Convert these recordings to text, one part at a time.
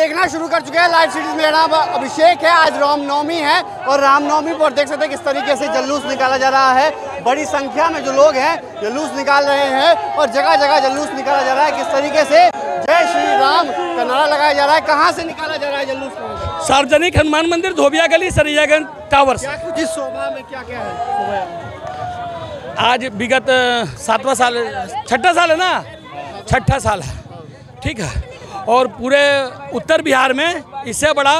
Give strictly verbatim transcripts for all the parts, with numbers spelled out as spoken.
देखना शुरू कर चुके हैं लाइव सिटीज। मेरा नाम अभिषेक है। आज रामनवमी है और रामनवमी पर देख सकते हैं किस तरीके से जुलूस निकाला जा रहा है। बड़ी संख्या में जो लोग हैं जुलूस निकाल रहे हैं और जगह जगह जुलूस निकाला जा रहा है। किस तरीके से जय श्री राम का नारा लगाया जा रहा है। कहाँ से निकाला जा रहा है जुलूस? सार्वजनिक हनुमान मंदिर, धोबिया गली, सरैयागंज टावर से। जिस शोभा में क्या क्या है? आज विगत सातवां साल, छठा साल है ना, छठा साल है, ठीक है। और पूरे उत्तर बिहार में इससे बड़ा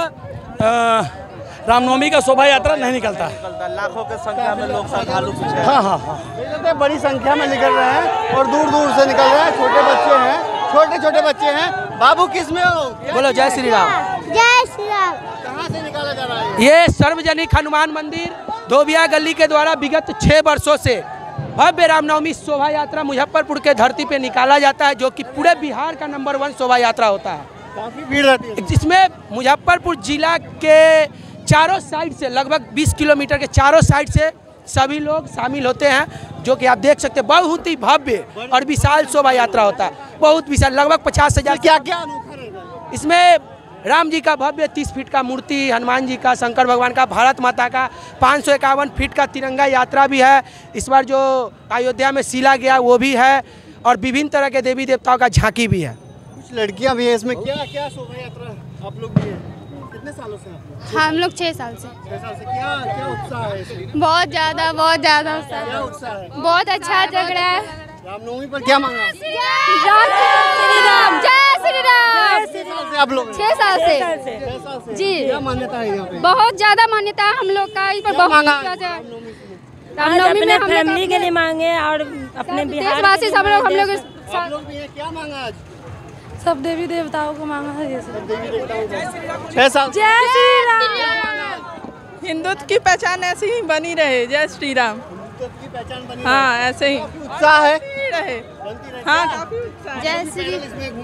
रामनवमी का शोभा यात्रा नहीं निकलता है। लाखों की संख्या में लोग श्रद्धालु हाँ हाँ हाँ बड़ी संख्या में निकल रहे हैं और दूर दूर से निकल रहे हैं। छोटे बच्चे हैं, छोटे छोटे बच्चे हैं। बाबू किस में हो? बोलो जय श्री राम। जय श्री राम। कहाँ से निकाला जा रहा है? ये सार्वजनिक हनुमान मंदिर धोबिया गली के द्वारा विगत छह वर्षों से भव्य रामनवमी शोभा यात्रा मुजफ्फरपुर के धरती पे निकाला जाता है, जो कि पूरे बिहार का नंबर वन शोभा यात्रा होता है। काफी भीड़ रहती है जिसमें मुजफ्फरपुर जिला के चारों साइड से लगभग बीस किलोमीटर के चारों साइड से सभी लोग शामिल होते हैं, जो कि आप देख सकते हैं। बहुत ही भव्य और विशाल शोभा यात्रा होता है, बहुत विशाल, लगभग पचास हजार। क्या क्या अनोखा रहेगा इसमें? राम जी का भव्य तीस फीट का मूर्ति, हनुमान जी का, शंकर भगवान का, भारत माता का पाँच सौ इक्यावन फीट का तिरंगा यात्रा भी है। इस बार जो अयोध्या में सिला गया वो भी है और विभिन्न तरह के देवी देवताओं का झांकी भी है। कुछ लड़कियां भी है इसमें। क्या क्या शोभा यात्रा आप लोग भी है? कितने सालों से आप? हम लोग छह साल से। छह साल से। क्या क्या उत्साह है इसमें? बहुत ज्यादा बहुत ज्यादा उत्साह। क्या उत्साह है? बहुत अच्छा लग रहा है। रामनवमी पर क्या मांगा? जय श्री राम। जय श्री राम। छह साल से आप लोग? छह साल से छह साल से। जी। क्या मान्यता है यहाँ पे? बहुत ज्यादा मान्यता है हम लोग का। इस पर क्या बहुत मांगा? रामनवमी अपने में हम फैमिली के लिए मांगे और अपने बिहार देशवासी सब लोग हम लोग आप लोग भी हैं। क्या मांगा आज? सब देवी देवताओं को मांगा है। ये सब देवी देवताओं को। छह साल। जय श्री राम। हिंदुत्व की पहचान ऐसे ही बनी रहे। जय श्री राम। की पहचान बनी हाँ, ऐसे ही उत्साह है रहे। हाँ, काफी उत्साह है। जय श्री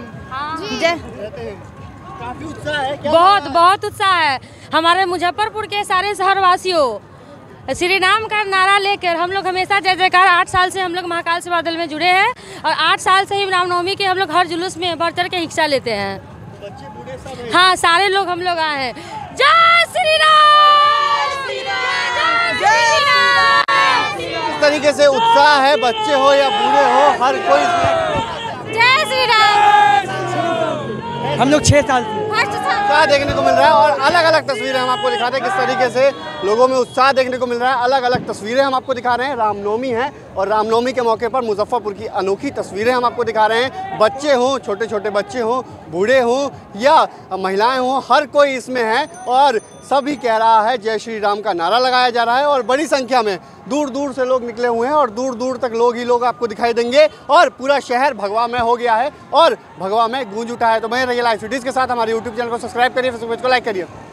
जय रहते हैं। काफी उत्साह है। क्या बहुत बहुत उत्साह है। हमारे मुजफ्फरपुर के सारे शहरवासियों श्री राम का नारा लेकर हम लोग हमेशा जय जयकार। आठ साल से हम लोग महाकाल सेवा दल में जुड़े हैं और आठ साल से ही रामनवमी के हम लोग हर जुलूस में बढ़ चढ़ के हिस्सा लेते हैं। बच्चे बूढ़े सब हैं। हाँ, सारे लोग हम लोग आए हैं। जय श्री राम। इस तरीके से उत्साह है, बच्चे हो या बूढ़े हो, हर कोई इसमें जय श्री राम। हम लोग छह साल से उत्साह देखने को मिल रहा है और अलग अलग तस्वीरें हम आपको दिखाते हैं किस तरीके से लोगों में उत्साह देखने को मिल रहा है। अलग अलग तस्वीरें हम आपको दिखा रहे हैं। रामनवमी है और रामनवमी के मौके पर मुजफ्फरपुर की अनोखी तस्वीरें हम आपको दिखा रहे हैं। बच्चे हों, छोटे छोटे बच्चे हों, बूढ़े हों या महिलाएं हों, हर कोई इसमें है और सभी कह रहा है जय श्री राम का नारा लगाया जा रहा है। और बड़ी संख्या में दूर दूर से लोग निकले हुए हैं और दूर दूर तक लोग ही लोग आपको दिखाई देंगे और पूरा शहर भगवा में हो गया है और भगवा में गूंज उठा है। तो मैं रही लाइव सिटीज के साथ हमारे यूट्यूब चैनल को सब्सक्राइब करिए, फेसबुक पेज को लाइक करिए।